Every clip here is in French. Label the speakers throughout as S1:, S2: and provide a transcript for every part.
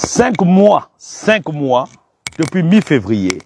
S1: 5 mois, depuis mi-février,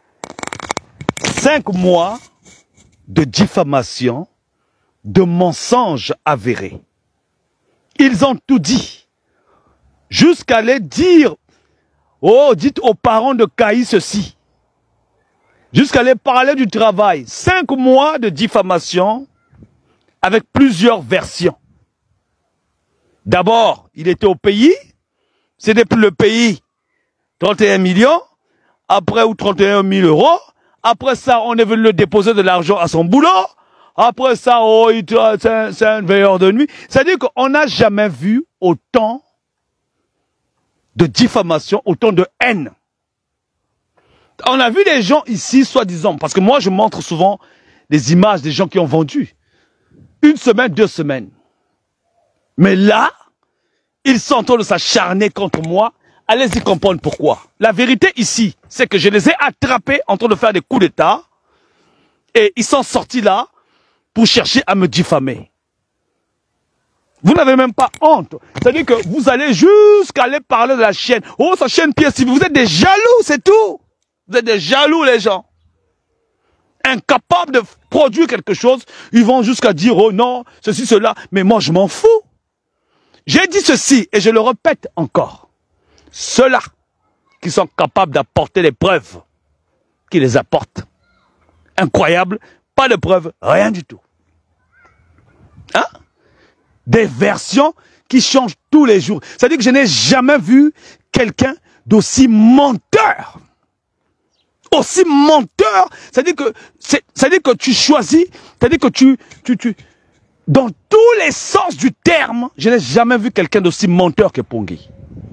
S1: 5 mois de diffamation, de mensonges avérés. Ils ont tout dit. Jusqu'à aller dire, oh, dites aux parents de Kayi ceci. Jusqu'à aller parler du travail. 5 mois de diffamation avec plusieurs versions. D'abord, il était au pays. C'était plus le pays. 31 millions. Après, ou 31 000 euros. Après ça, on est venu le déposer de l'argent à son boulot. Après ça, oh, c'est un veilleur de nuit. C'est-à-dire qu'on n'a jamais vu autant de diffamation, autant de haine. On a vu des gens ici, soi-disant, parce que moi, je montre souvent des images des gens qui ont vendu. 1 semaine, 2 semaines. Mais là, ils sont en train de s'acharner contre moi. Allez-y comprendre pourquoi. La vérité ici, c'est que je les ai attrapés en train de faire des coups d'État. Et ils sont sortis là pour chercher à me diffamer. Vous n'avez même pas honte. C'est-à-dire que vous allez jusqu'à aller parler de la chaîne. Oh, sa chaîne PSTV. Vous êtes des jaloux, c'est tout. Vous êtes des jaloux, les gens. Incapables de produire quelque chose. Ils vont jusqu'à dire, oh non, ceci, cela. Mais moi, je m'en fous. J'ai dit ceci, et je le répète encore. Ceux-là qui sont capables d'apporter les preuves, qui les apportent. Incroyable, pas de preuves, rien du tout. Hein? Des versions qui changent tous les jours. C'est-à-dire que je n'ai jamais vu quelqu'un d'aussi menteur. Aussi menteur, c'est-à-dire que tu choisis, c'est-à-dire que dans tous les sens du terme, je n'ai jamais vu quelqu'un d'aussi menteur que Pongui.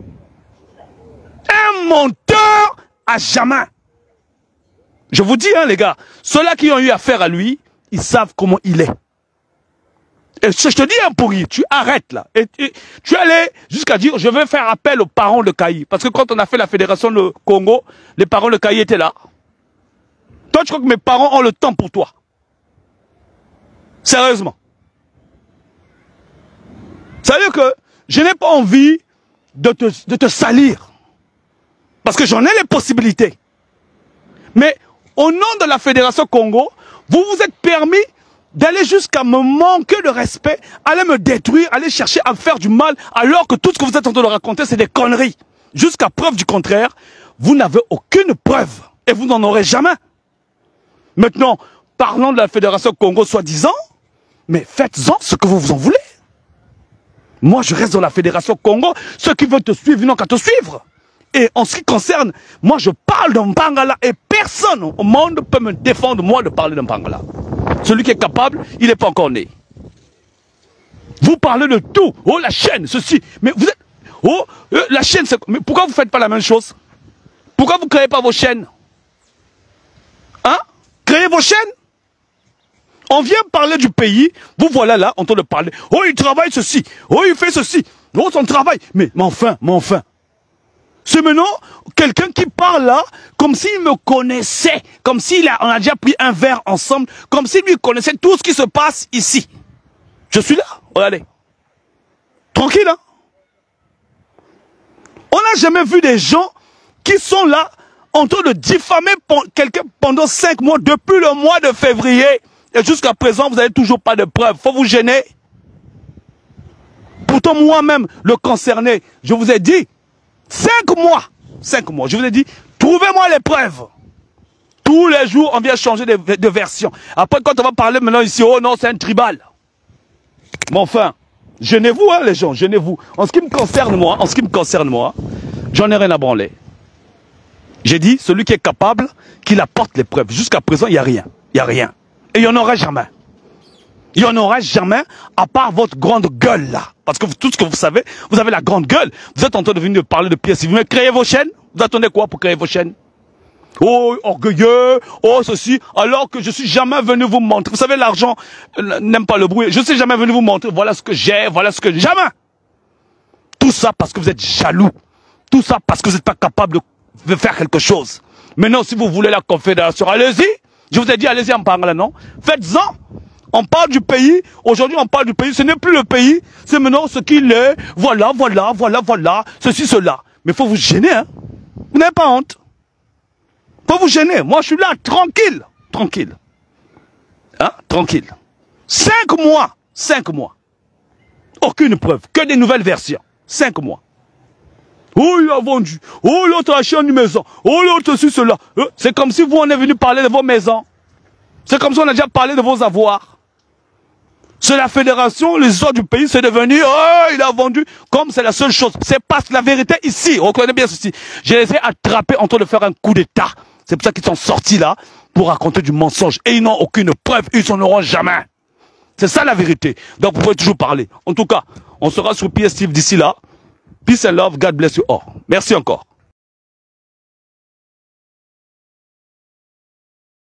S1: Un menteur à jamais. Je vous dis, hein, les gars, ceux-là qui ont eu affaire à lui, ils savent comment il est. Et je te dis, hein, Pongui, tu arrêtes là. Et tu es allé jusqu'à dire, je vais faire appel aux parents de Kayi. Parce que quand on a fait la fédération de Congo, les parents de Kayi étaient là. Toi, tu crois que mes parents ont le temps pour toi? Sérieusement. C'est-à-dire que je n'ai pas envie de te salir. Parce que j'en ai les possibilités. Mais au nom de la Fédération Congo, vous vous êtes permis d'aller jusqu'à me manquer de respect, aller me détruire, aller chercher à me faire du mal, alors que tout ce que vous êtes en train de raconter, c'est des conneries. Jusqu'à preuve du contraire, vous n'avez aucune preuve. Et vous n'en aurez jamais. Maintenant, parlons de la Fédération Congo soi-disant, mais faites-en ce que vous vous en voulez. Moi, je reste dans la Fédération Congo. Ceux qui veulent te suivre, ils n'ont qu'à te suivre. Et en ce qui concerne, moi, je parle d'un Mpangala et personne au monde peut me défendre, moi, de parler d'un Mpangala. Celui qui est capable, il n'est pas encore né. Vous parlez de tout. Oh, la chaîne, ceci. Mais vous êtes... Oh, la chaîne, c'est... Mais pourquoi vous ne faites pas la même chose? Pourquoi vous ne créez pas vos chaînes? Hein? Créez vos chaînes. On vient parler du pays, vous voilà là, en train de parler. Oh, il travaille ceci. Oh, il fait ceci. Oh, son travail. Mais enfin. C'est maintenant quelqu'un qui parle là, comme s'il me connaissait. Comme on a déjà pris un verre ensemble. Comme s'il lui connaissait tout ce qui se passe ici. Je suis là. Regardez. Tranquille, hein. On n'a jamais vu des gens qui sont là, en train de diffamer quelqu'un pendant 5 mois, depuis le mois de février. Et jusqu'à présent, vous n'avez toujours pas de preuves. Faut vous gêner. Pourtant, moi-même, le concerné, je vous ai dit, 5 mois. Je vous ai dit, trouvez-moi les preuves. Tous les jours, on vient changer de version. Après, quand on va parler maintenant ici, oh non, c'est un tribal. Mais enfin, gênez-vous, hein, les gens, gênez-vous. En ce qui me concerne, moi, j'en ai rien à branler. J'ai dit, celui qui est capable, qu'il apporte les preuves. Jusqu'à présent, il n'y a rien. Il n'y a rien. Et il n'y en aura jamais. Il n'y en aura jamais, à part votre grande gueule là. Parce que tout ce que vous savez, vous avez la grande gueule. Vous êtes en train de venir parler de PSTV. Mais créez vos chaînes. Vous attendez quoi pour créer vos chaînes? Oh, orgueilleux, oh ceci, alors que je suis jamais venu vous montrer. Vous savez, l'argent n'aime pas le bruit. Je ne suis jamais venu vous montrer, voilà ce que j'ai, voilà ce que... Jamais. Tout ça parce que vous êtes jaloux. Tout ça parce que vous n'êtes pas capable de faire quelque chose. Maintenant, si vous voulez la confédération, allez-y. Je vous ai dit, allez-y en parlant, non? Faites-en. On parle du pays. Aujourd'hui, on parle du pays. Ce n'est plus le pays. C'est maintenant ce qu'il est. Voilà. Ceci, cela. Mais il faut vous gêner, hein. Vous n'avez pas honte. Il faut vous gêner. Moi, je suis là, tranquille. Tranquille. Hein? Tranquille. 5 mois. 5 mois. Aucune preuve. Que des nouvelles versions. 5 mois. Oh, il a vendu. Oh, l'autre a acheté une maison. Oh, l'autre aussi, cela. C'est comme si vous, on est venu parler de vos maisons. C'est comme si on a déjà parlé de vos avoirs. C'est la fédération, les autres du pays, c'est devenu, oh, il a vendu, comme c'est la seule chose. C'est parce que la vérité ici, reconnaissez bien ceci. Je les ai attrapés en train de faire un coup d'état. C'est pour ça qu'ils sont sortis là, pour raconter du mensonge. Et ils n'ont aucune preuve, ils n'en auront jamais. C'est ça la vérité. Donc vous pouvez toujours parler. En tout cas, on sera sur PSTV d'ici là. Peace and love, God bless you all. Merci encore.